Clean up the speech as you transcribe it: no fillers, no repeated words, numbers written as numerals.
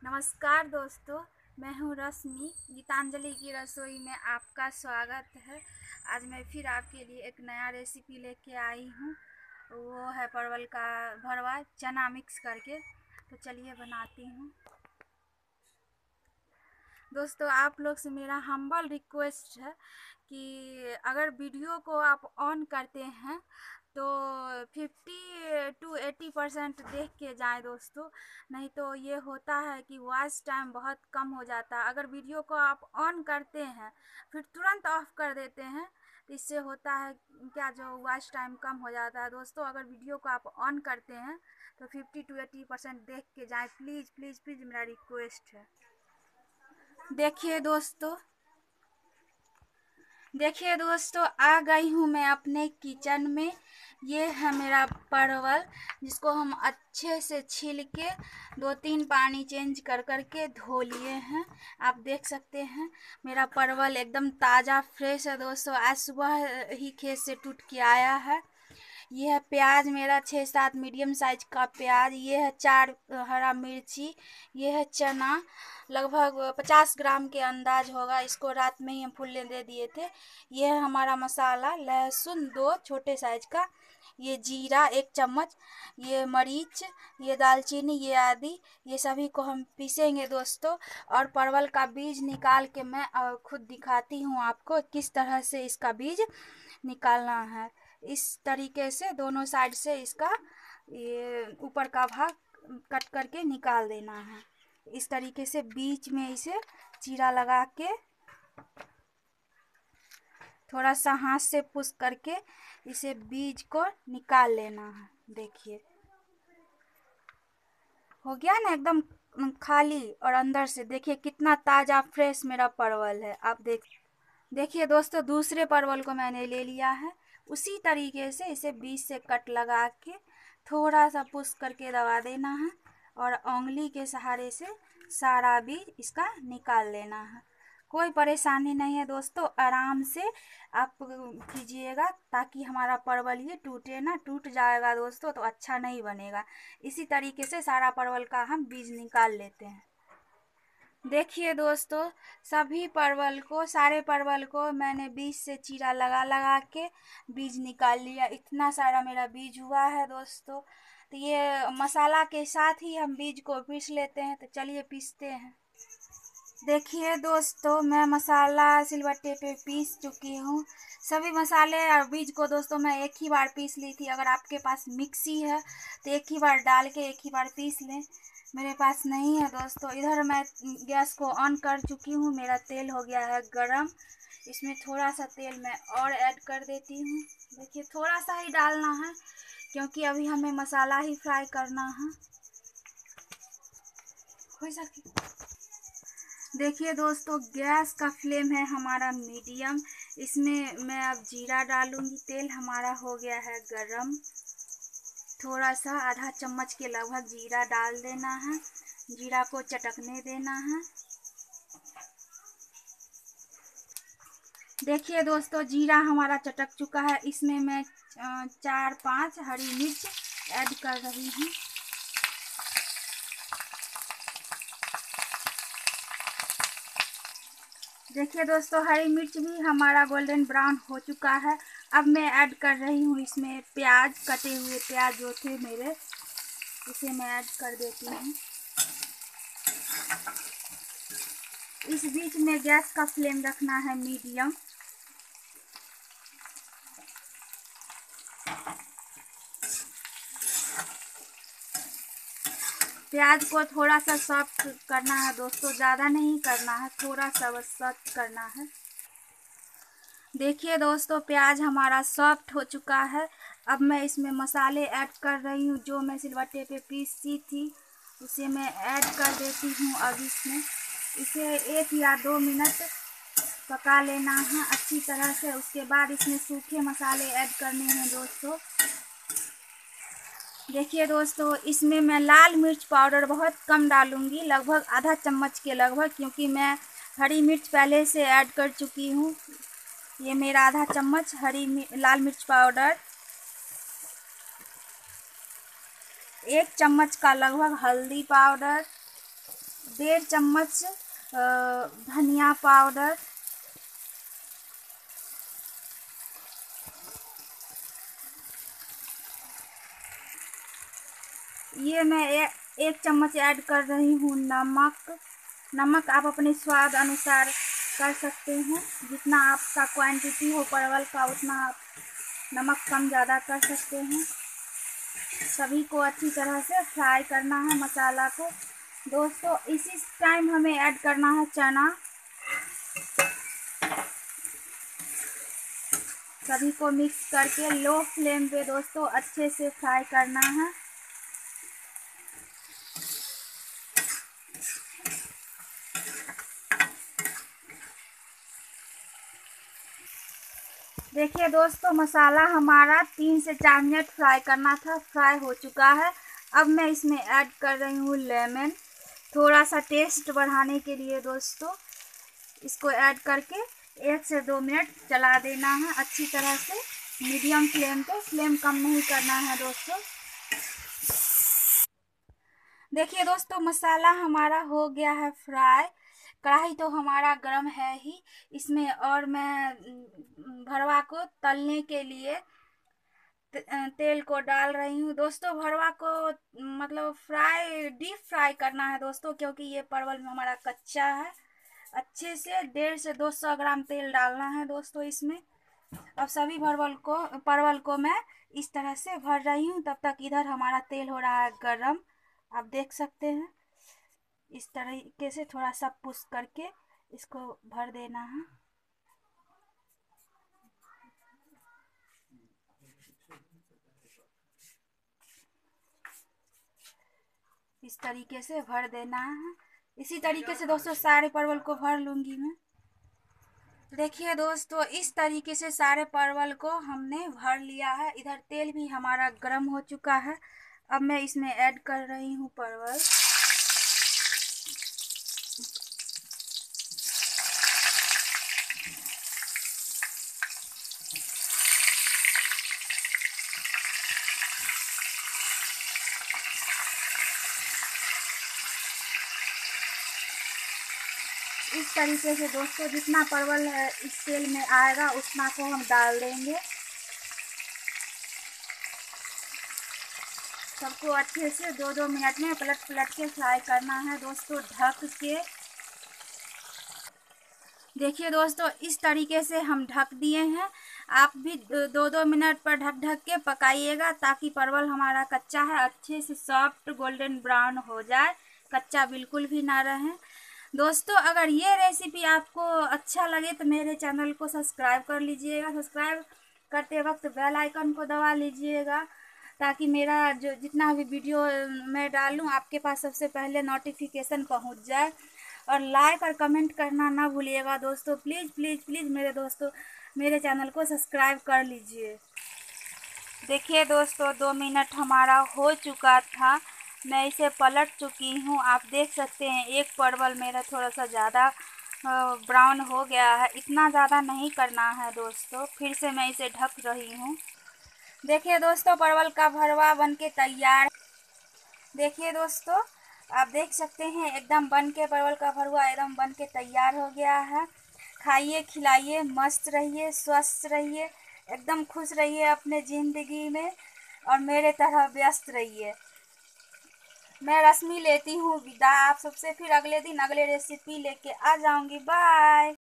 नमस्कार दोस्तों, मैं हूँ रश्मि। गीतांजलि की रसोई में आपका स्वागत है। आज मैं फिर आपके लिए एक नया रेसिपी लेके आई हूँ। वो है परवल का भरवा चना मिक्स करके। तो चलिए बनाती हूँ। दोस्तों, आप लोग से मेरा हम्बल रिक्वेस्ट है कि अगर वीडियो को आप ऑन करते हैं तो 50 to 80% देख के जाएं दोस्तों। नहीं तो ये होता है कि वॉच टाइम बहुत कम हो जाता है। अगर वीडियो को आप ऑन करते हैं फिर तुरंत ऑफ कर देते हैं तो इससे होता है क्या, जो वॉच टाइम कम हो जाता है। दोस्तों, अगर वीडियो को आप ऑन करते हैं तो 50 to 80% देख के जाएं। प्लीज़ प्लीज़ प्लीज़ मेरा रिक्वेस्ट है। देखिए दोस्तों, आ गई हूँ मैं अपने किचन में। ये है मेरा परवल, जिसको हम अच्छे से छील के 2-3 पानी चेंज कर के धो लिए हैं। आप देख सकते हैं मेरा परवल एकदम ताज़ा फ्रेश है दोस्तों। आज सुबह ही खेत से टूट के आया है। ये है प्याज मेरा 6-7 मीडियम साइज का प्याज। ये है 4 हरा मिर्ची। ये है चना, लगभग 50 ग्राम के अंदाज होगा। इसको रात में ही हम फूलने दे दिए थे। ये है हमारा मसाला, लहसुन 2 छोटे साइज का, ये जीरा 1 चम्मच, ये मरीच, ये दालचीनी, ये आदि, ये सभी को हम पीसेंगे दोस्तों। और परवल का बीज निकाल के मैं खुद दिखाती हूँ आपको किस तरह से इसका बीज निकालना है। इस तरीके से दोनों साइड से इसका ये ऊपर का भाग कट करके निकाल देना है। इस तरीके से बीच में इसे चीरा लगा के थोड़ा सा हाथ से पुश करके इसे बीज को निकाल लेना है। देखिए हो गया ना एकदम खाली, और अंदर से देखिए कितना ताज़ा फ्रेश मेरा परवल है। आप देखिए दोस्तों, दूसरे परवल को मैंने ले लिया है। उसी तरीके से इसे बीच से कट लगा के थोड़ा सा पुश करके दबा देना है और उंगली के सहारे से सारा बीज इसका निकाल लेना है। कोई परेशानी नहीं है दोस्तों, आराम से आप कीजिएगा ताकि हमारा परवल ये टूटे ना। टूट जाएगा दोस्तों तो अच्छा नहीं बनेगा। इसी तरीके से सारा परवल का हम बीज निकाल लेते हैं। देखिए दोस्तों, सारे परवल को मैंने बीज से चीरा लगा के बीज निकाल लिया। इतना सारा मेरा बीज हुआ है दोस्तों। तो ये मसाला के साथ ही हम बीज को पीस लेते हैं। तो चलिए पीसते हैं। देखिए दोस्तों, मैं मसाला सिलबट्टे पे पीस चुकी हूँ। सभी मसाले और बीज को दोस्तों मैं एक ही बार पीस ली थी। अगर आपके पास मिक्सी है तो एक ही बार डाल के एक ही बार पीस लें। मेरे पास नहीं है दोस्तों। इधर मैं गैस को ऑन कर चुकी हूँ। मेरा तेल हो गया है गरम। इसमें थोड़ा सा तेल मैं और ऐड कर देती हूँ। देखिए थोड़ा सा ही डालना है क्योंकि अभी हमें मसाला ही फ्राई करना है। हो सके देखिए दोस्तों, गैस का फ्लेम है हमारा मीडियम। इसमें मैं अब जीरा डालूंगी। तेल हमारा हो गया है गरम। थोड़ा सा आधा चम्मच के लगभग जीरा डाल देना है। जीरा को चटकने देना है। देखिए दोस्तों, जीरा हमारा चटक चुका है। इसमें मैं 4-5 हरी मिर्च ऐड कर रही हूँ। देखिए दोस्तों, हरी मिर्च भी हमारा गोल्डन ब्राउन हो चुका है। अब मैं ऐड कर रही हूँ इसमें प्याज, कटे हुए प्याज जो थे मेरे, इसे मैं ऐड कर देती हूँ। इस बीच में गैस का फ्लेम रखना है मीडियम। प्याज को थोड़ा सा सॉफ्ट करना है दोस्तों, ज़्यादा नहीं करना है, थोड़ा सा बस सॉफ्ट करना है। देखिए दोस्तों, प्याज हमारा सॉफ्ट हो चुका है। अब मैं इसमें मसाले ऐड कर रही हूँ जो मैं सिलबट्टे पे पीसी थी, उसे मैं ऐड कर देती हूँ। अब इसमें इसे 1 या 2 मिनट पका लेना है अच्छी तरह से। उसके बाद इसमें सूखे मसाले ऐड करने हैं दोस्तों। देखिए दोस्तों, इसमें मैं लाल मिर्च पाउडर बहुत कम डालूंगी, लगभग आधा चम्मच के लगभग, क्योंकि मैं हरी मिर्च पहले से ऐड कर चुकी हूँ। ये मेरा आधा चम्मच लाल मिर्च पाउडर, 1 चम्मच का लगभग हल्दी पाउडर, 1.5 चम्मच धनिया पाउडर, ये मैं 1 चम्मच ऐड कर रही हूँ नमक आप अपने स्वाद अनुसार कर सकते हैं। जितना आपका क्वांटिटी हो परवल का उतना आप नमक कम ज़्यादा कर सकते हैं। सभी को अच्छी तरह से फ्राई करना है मसाला को। दोस्तों इसी टाइम हमें ऐड करना है चना। सभी को मिक्स करके लो फ्लेम पे दोस्तों अच्छे से फ्राई करना है। देखिए दोस्तों, मसाला हमारा 3 से 4 मिनट फ्राई करना था, फ्राई हो चुका है। अब मैं इसमें ऐड कर रही हूँ लेमन, थोड़ा सा टेस्ट बढ़ाने के लिए। दोस्तों इसको ऐड करके 1 से 2 मिनट चला देना है अच्छी तरह से, मीडियम फ्लेम पे, फ्लेम कम नहीं करना है दोस्तों। देखिए दोस्तों, मसाला हमारा हो गया है फ्राई। कढ़ाई तो हमारा गरम है ही, इसमें और मैं भरवा को तलने के लिए तेल को डाल रही हूँ। दोस्तों भरवा को मतलब डीप फ्राई करना है दोस्तों, क्योंकि ये परवल में हमारा कच्चा है। अच्छे से 150 से 200 ग्राम तेल डालना है दोस्तों इसमें। अब सभी परवल को मैं इस तरह से भर रही हूँ। तब तक इधर हमारा तेल हो रहा है गरम, आप देख सकते हैं। इस तरीके से थोड़ा सा पुश करके इसको भर देना है। इस तरीके से भर देना है। इसी तरीके से दोस्तों सारे परवल को भर लूँगी मैं। देखिए दोस्तों, इस तरीके से सारे परवल को हमने भर लिया है। इधर तेल भी हमारा गर्म हो चुका है। अब मैं इसमें ऐड कर रही हूँ परवल। इस तरीके से दोस्तों जितना परवल है इस तेल में आएगा उतना को हम डाल देंगे। सबको अच्छे से 2-2 मिनट में पलट के फ्राई करना है दोस्तों, ढक के। देखिए दोस्तों, इस तरीके से हम ढक दिए हैं। आप भी 2-2 मिनट पर ढक के पकाइएगा, ताकि परवल हमारा कच्चा है अच्छे से सॉफ्ट गोल्डन ब्राउन हो जाए, कच्चा बिल्कुल भी ना रहे। दोस्तों अगर ये रेसिपी आपको अच्छा लगे तो मेरे चैनल को सब्सक्राइब कर लीजिएगा। सब्सक्राइब करते वक्त बेल आइकन को दबा लीजिएगा, ताकि मेरा जो जितना भी वीडियो मैं डालूँ आपके पास सबसे पहले नोटिफिकेशन पहुंच जाए। और लाइक और कमेंट करना ना भूलिएगा दोस्तों। प्लीज़ प्लीज़ प्लीज़ मेरे दोस्तों मेरे चैनल को सब्सक्राइब कर लीजिए। देखिए दोस्तों 2 मिनट हमारा हो चुका था, मैं इसे पलट चुकी हूँ। आप देख सकते हैं एक परवल मेरा थोड़ा सा ज़्यादा ब्राउन हो गया है। इतना ज़्यादा नहीं करना है दोस्तों। फिर से मैं इसे ढक रही हूँ। देखिए दोस्तों, परवल का भरवा बनके तैयार। देखिए दोस्तों, आप देख सकते हैं एकदम बन के परवल का भरवा एकदम बन के तैयार हो गया है। खाइए, खिलाइए, मस्त रहिए, स्वस्थ रहिए, एकदम खुश रहिए अपने ज़िंदगी में, और मेरे तरह व्यस्त रहिए। मैं रश्मि लेती हूँ विदा। आप सबसे फिर अगले दिन अगले रेसिपी लेके आ जाऊँगी। बाय।